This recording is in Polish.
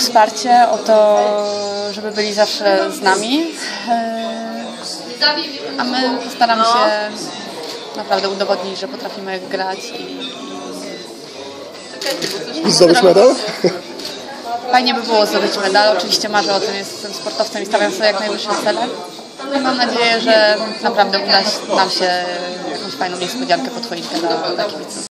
wsparcie, o to, żeby byli zawsze z nami. A my postaramy się naprawdę udowodnić, że potrafimy grać I zdobyć medal? Fajnie by było zdobyć medal. Oczywiście marzę o tym, jestem sportowcem i stawiam sobie jak najwyższe cele. I mam nadzieję, że naprawdę uda nam się jakąś fajną niespodziankę pod choinkę dla kibiców.